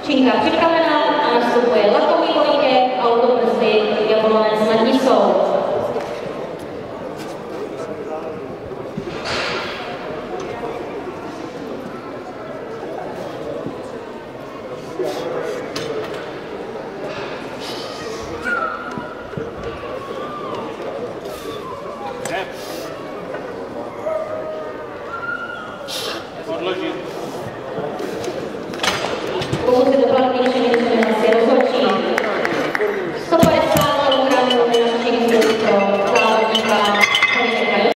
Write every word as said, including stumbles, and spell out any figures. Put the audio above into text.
Činka připravená a nastupuje lakový kolíček, autobrzdy, jablonec nad Nisou. Odložit. Pokud se dopadne,